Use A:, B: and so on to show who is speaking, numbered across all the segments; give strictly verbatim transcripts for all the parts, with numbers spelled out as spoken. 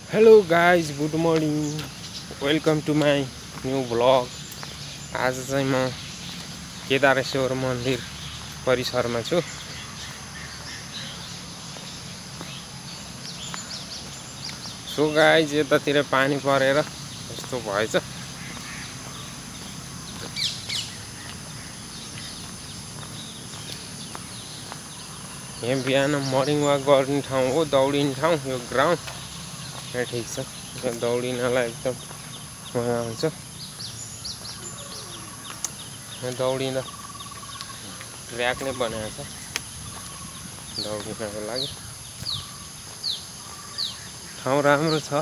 A: Hello guys good morning welcome to my new vlog. आज चाहिँ म केदारेश्वर मन्दिर परिसरमा छु। सो गाइज यतातिर पानी परेर यस्तो भएछ। यहाँ बिहान मर्निङ वाक गर्ने ठाउँ हो, दौडिने ठाउँ यो ग्राउन्ड। यहाँ ठिक छ, यहाँ दौडिनलाई एकदम मजा आउँछ। यहाँ दौडिँदा ट्र्याक नै बनाएको छ दौडिनको लागि। ठाउँ राम्रो छ।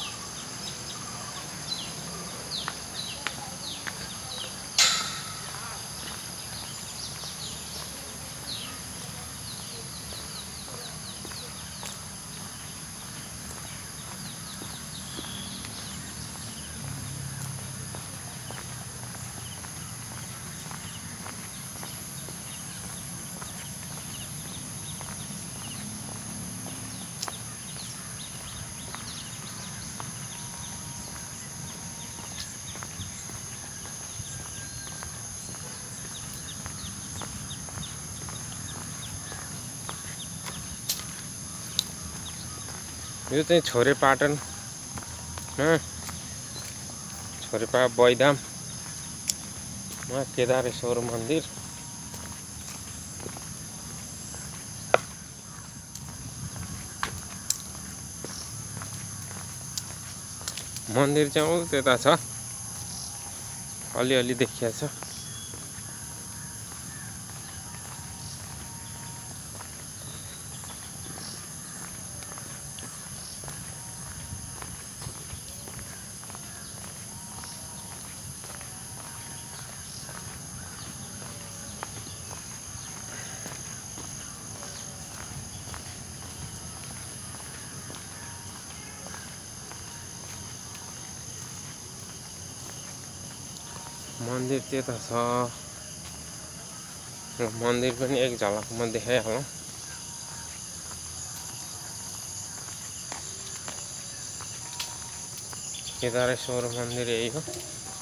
A: यो चाहिँ छोरेपाटन छोरेपा बैधाम केदारेश्वर मन्दिर। मन्दिर चाहिँ त्यता छ, अलिअलि देखिया छ। मन्दिर त्यता छ। मन्दिर पनि एक झलक म देखाइहालौँ। केदारेश्वर मन्दिर यही हो।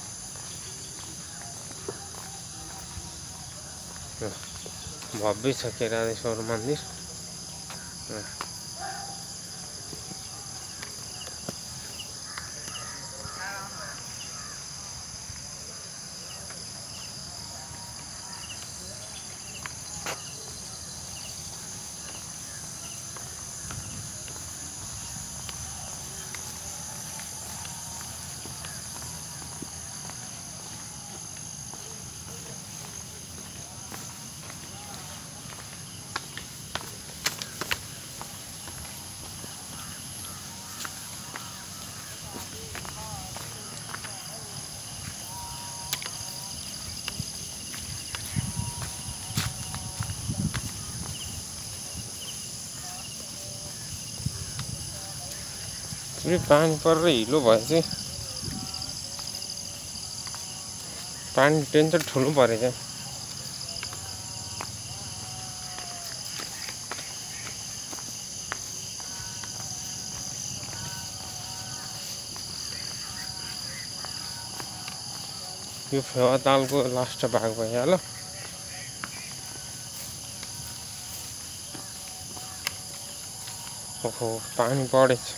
A: भव्य छ केदारेश्वर मन्दिर। फेरि पानी परेर हिलो भएपछि पानी टेन्सन ठुलो परेछ। यो फेवा तालको लास्ट भाग भइहाल्यो। ओहो पानी बढेछ,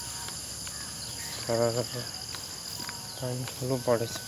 A: पानी ठुलो बढेछ।